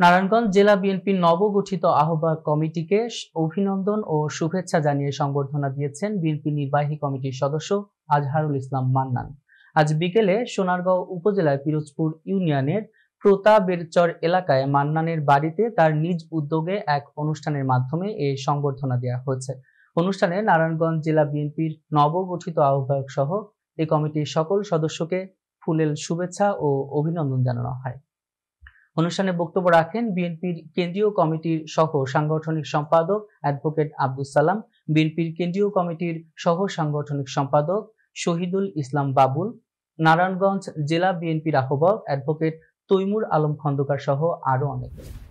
নারায়ণগঞ্জ জেলা বিএনপির নবগঠিত আহ্বায়ক কমিটিকে অভিনন্দন ও শুভেচ্ছা জানিয়ে সংবর্ধনা দিয়েছেন বিএনপি নির্বাহী কমিটির সদস্য আজহারুল ইসলাম মান্নান। আজ বিকেলে সোনারগাঁও উপজেলার পিরোজপুর ইউনিয়নের প্রতাপেরচর এলাকায় মান্নানের বাড়িতে তার নিজ উদ্যোগে এক অনুষ্ঠানের মাধ্যমে এই সংবর্ধনা দেওয়া হয়েছে। অনুষ্ঠানে নারায়ণগঞ্জ জেলা বিএনপির নবগঠিত আহ্বায়ক সহ এই কমিটির সকল সদস্যকে ফুলেল শুভেচ্ছা ও অভিনন্দন জানানো হয়। অনুষ্ঠানে বক্তব্য রাখেন বিএনপির কেন্দ্রীয় কমিটির সহ সাংগঠনিক সম্পাদক অ্যাডভোকেট আব্দুস সালাম, বিএনপির কেন্দ্রীয় কমিটির সহ সাংগঠনিক সম্পাদক শহীদুল ইসলাম বাবুল, নারায়ণগঞ্জ জেলা বিএনপির আহ্বায়ক অ্যাডভোকেট তৈমুর আলম খন্দকার সহ আরো অনেকে।